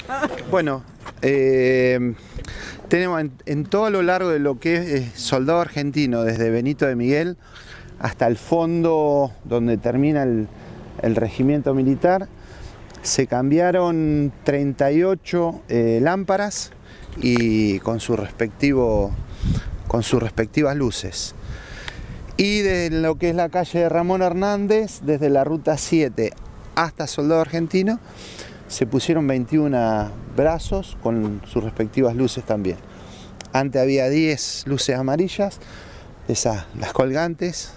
Bueno, tenemos en todo lo largo de lo que es Soldado Argentino, desde Benito de Miguel hasta el fondo donde termina el regimiento militar, se cambiaron 38 lámparas y con sus respectivas luces. Y de lo que es la calle de Ramón Hernández, desde la ruta 7 hasta Soldado Argentino, se pusieron 21 brazos con sus respectivas luces también. Antes había 10 luces amarillas, las colgantes.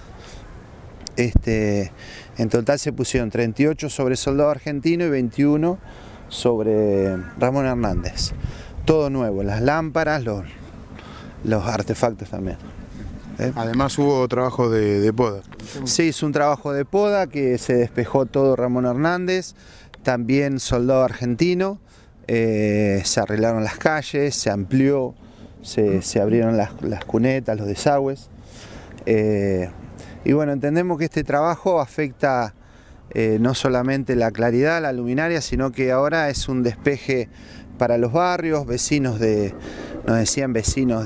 En total se pusieron 38 sobre Soldado Argentino y 21 sobre Ramón Hernández. Todo nuevo, las lámparas, los artefactos también. Además hubo trabajo de poda. Sí, hizo un trabajo de poda que se despejó todo Ramón Hernández, también Soldado Argentino, se arreglaron las calles, se amplió, se abrieron las cunetas, los desagües. Y bueno, entendemos que este trabajo afecta no solamente la claridad, la luminaria, sino que ahora es un despeje para los barrios, vecinos nos decían vecinos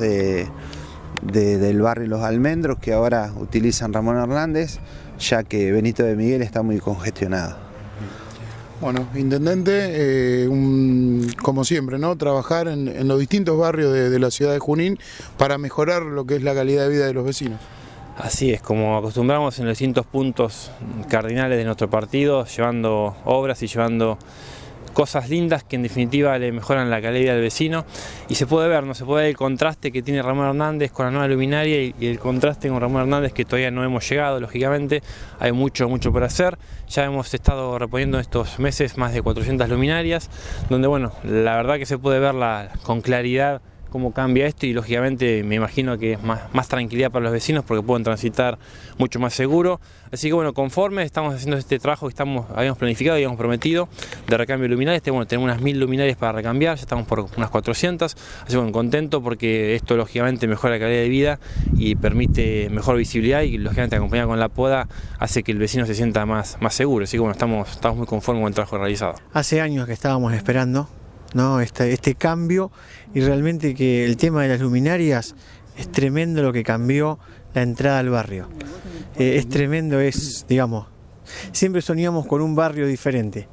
del barrio Los Almendros, que ahora utilizan Ramón Hernández, ya que Benito de Miguel está muy congestionado. Bueno, intendente, como siempre, ¿no? Trabajar en los distintos barrios de la ciudad de Junín para mejorar lo que es la calidad de vida de los vecinos. Así es, como acostumbramos en los distintos puntos cardinales de nuestro partido, llevando obras y llevando cosas lindas que en definitiva le mejoran la calidad del vecino, y se puede ver, ¿no? Se puede ver el contraste que tiene Ramón Hernández con la nueva luminaria y el contraste con Ramón Hernández, que todavía no hemos llegado, lógicamente, hay mucho por hacer. Ya hemos estado reponiendo estos meses más de 400 luminarias, donde bueno, la verdad que se puede ver con claridad cómo cambia esto, y lógicamente me imagino que es más tranquilidad para los vecinos porque pueden transitar mucho más seguro. Así que bueno, conforme estamos haciendo este trabajo que habíamos planificado y habíamos prometido de recambio de luminarias, tenemos unas 1000 luminarias para recambiar, ya estamos por unas 400, así que bueno, contento porque esto lógicamente mejora la calidad de vida y permite mejor visibilidad, y lógicamente acompañado con la poda hace que el vecino se sienta más seguro. Así que bueno, estamos muy conformes con el trabajo realizado. Hace años que estábamos esperando, ¿no? este cambio, y realmente que el tema de las luminarias es tremendo lo que cambió la entrada al barrio. Es tremendo, digamos, siempre soñamos con un barrio diferente.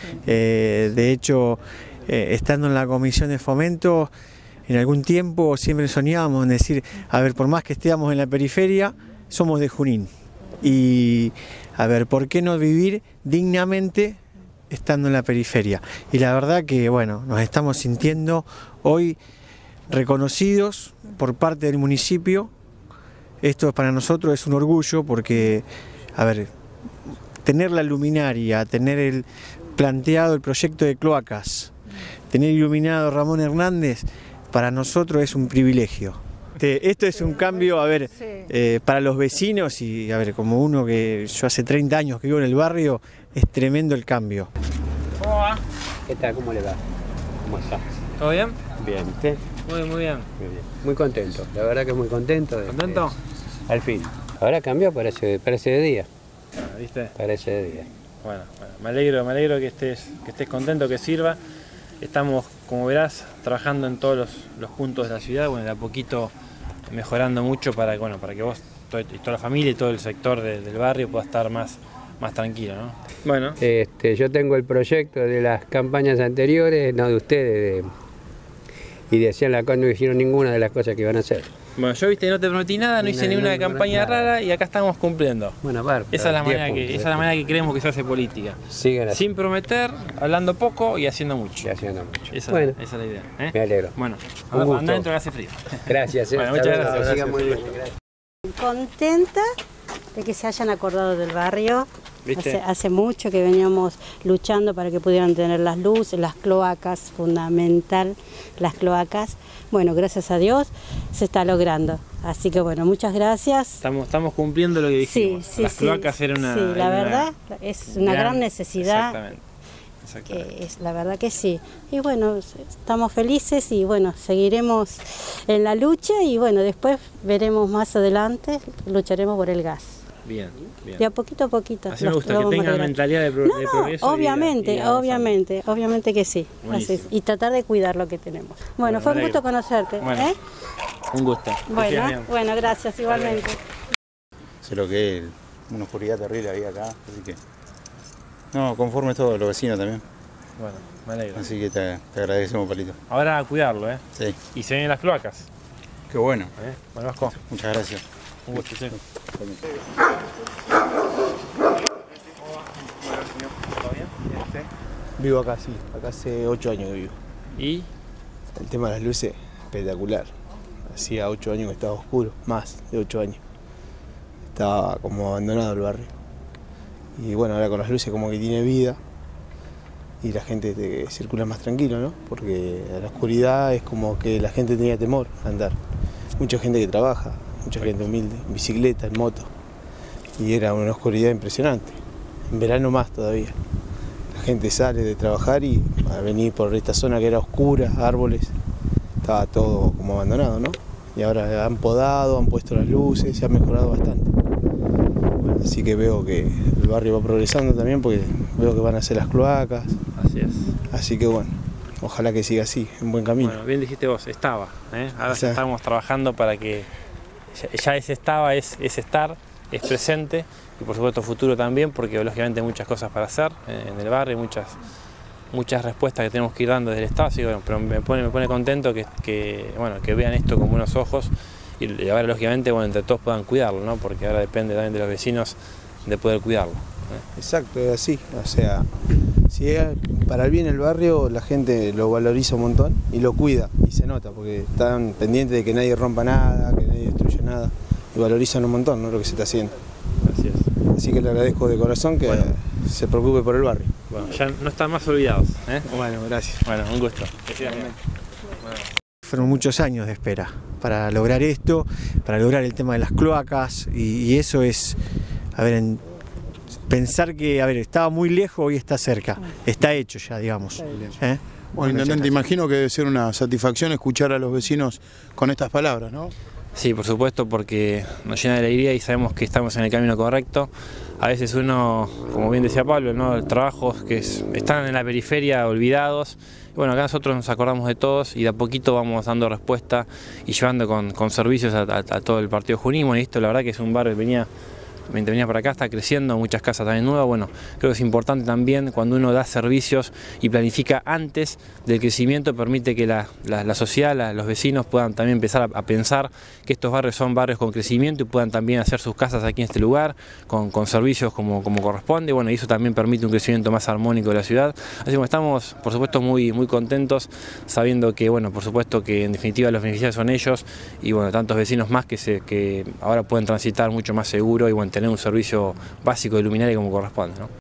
De hecho, estando en la comisión de fomento, en algún tiempo siempre soñábamos en decir, a ver, por más que estemos en la periferia, somos de Junín. Y a ver, ¿por qué no vivir dignamente estando en la periferia? Y la verdad que bueno, nos estamos sintiendo hoy reconocidos por parte del municipio. Esto para nosotros es un orgullo porque, a ver, tener la luminaria, tener planteado el proyecto de cloacas, tener iluminado Ramón Hernández, para nosotros es un privilegio. Esto es un cambio, a ver, para los vecinos, y a ver, como uno que yo hace 30 años que vivo en el barrio, es tremendo el cambio. ¿Cómo va? ¿Qué tal? ¿Cómo le va? ¿Cómo está? ¿Todo bien? Bien, ¿usted? Muy bien. Muy bien. Muy contento, la verdad que muy contento. ¿Contento? Al fin. Ahora cambió, parece de día. ¿Viste? Parece de día. Bueno, me alegro que estés contento, que sirva. Estamos, como verás, trabajando en todos los puntos de la ciudad, bueno, de a poquito mejorando mucho para que vos y toda la familia y todo el sector del barrio pueda estar más tranquilo, ¿no? Bueno. Yo tengo el proyecto de las campañas anteriores, no de ustedes, y decían acá no hicieron ninguna de las cosas que iban a hacer. Bueno, yo no te prometí nada, no hice ni una campaña rara, y acá estamos cumpliendo. Bueno, ver, esa es la manera que creemos que se hace política. Sin prometer, hablando poco y haciendo mucho. Esa es la idea. Me alegro. Bueno, anda dentro que hace frío. Gracias. Bueno, muchas gracias. Siga muy bien. Gracias. Contenta de que se hayan acordado del barrio. ¿Viste? Hace mucho que veníamos luchando para que pudieran tener las luces, las cloacas, fundamental, las cloacas. Bueno, gracias a Dios se está logrando. Así que bueno, muchas gracias. Estamos cumpliendo lo que dijimos. Las cloacas era una... Sí, la verdad es una gran necesidad. Exactamente. La verdad que sí. Y bueno, estamos felices y bueno, seguiremos en la lucha y bueno, después veremos más adelante, lucharemos por el gas. Bien, bien. De a poquito. Así me gusta, que tengan mentalidad de progreso. Obviamente que sí. Así es. Y tratar de cuidar lo que tenemos. Bueno, fue un gusto conocerte. Bueno, un gusto. Bueno, gracias igualmente. Sé lo que es, una oscuridad terrible había acá, así que... No, conforme todos los vecinos también. Bueno, me alegro. Así que te agradecemos, Palito. Ahora a cuidarlo, ¿eh? Sí. Y se vienen las cloacas. Qué bueno. Bueno, Vasco. Muchas gracias. Un gusto, sí. Vivo acá, sí. Acá hace 8 años que vivo. ¿Y? El tema de las luces, espectacular. Hacía 8 años que estaba oscuro, más de 8 años. Estaba como abandonado el barrio. Y bueno, ahora con las luces como que tiene vida. Y la gente circula más tranquilo, ¿no? Porque a la oscuridad es como que la gente tenía temor a andar. Mucha gente que trabaja, mucha gente humilde, en bicicleta, en moto. Y era una oscuridad impresionante. En verano más todavía. La gente sale de trabajar y a venir por esta zona que era oscura, árboles, estaba todo como abandonado, ¿no? Y ahora han podado, han puesto las luces, se ha mejorado bastante. Así que veo que el barrio va progresando también porque veo que van a hacer las cloacas. Así es. Así que bueno, ojalá que siga así, en buen camino. Bueno, bien dijiste vos, estaba, ¿eh? Ahora ya estamos trabajando para que ya es estar, es presente y por supuesto futuro también, porque lógicamente hay muchas cosas para hacer en el barrio, muchas respuestas que tenemos que ir dando desde el Estado, así que, bueno, pero me pone contento que vean esto con buenos ojos y ahora lógicamente entre todos puedan cuidarlo, ¿no? Porque ahora depende también de los vecinos de poder cuidarlo. Exacto, es así, o sea, si es para el bien del barrio, la gente lo valoriza un montón y lo cuida, y se nota, porque están pendientes de que nadie rompa nada, que nadie destruya nada, y valorizan un montón, ¿no? Lo que se está haciendo. Así es. Así que le agradezco de corazón que se preocupe por el barrio. Bueno, ya no están más olvidados, ¿eh? Bueno, gracias. Bueno, un gusto. Fueron muchos años de espera para lograr esto, para lograr el tema de las cloacas, y eso es, pensar que, estaba muy lejos, hoy está cerca, está hecho ya, digamos. Bueno, intendente, imagino que debe ser una satisfacción escuchar a los vecinos con estas palabras, ¿no? Sí, por supuesto, porque nos llena de alegría y sabemos que estamos en el camino correcto. A veces uno, como bien decía Pablo, ¿no? Trabajos que están en la periferia olvidados. Bueno, acá nosotros nos acordamos de todos y de a poquito vamos dando respuesta y llevando con servicios a todo el partido junín. Y esto la verdad que es un barrio que venía para acá, está creciendo, muchas casas también nuevas. Bueno, creo que es importante también cuando uno da servicios y planifica antes del crecimiento, permite que la sociedad, los vecinos puedan también empezar a pensar que estos barrios son barrios con crecimiento y puedan también hacer sus casas aquí en este lugar, con servicios como corresponde. Bueno, y eso también permite un crecimiento más armónico de la ciudad. Así que estamos, por supuesto, muy contentos, sabiendo que, bueno, por supuesto que en definitiva los beneficiarios son ellos y, bueno, tantos vecinos más que ahora pueden transitar mucho más seguro y, bueno, tener un servicio básico de luminaria como corresponde, ¿no?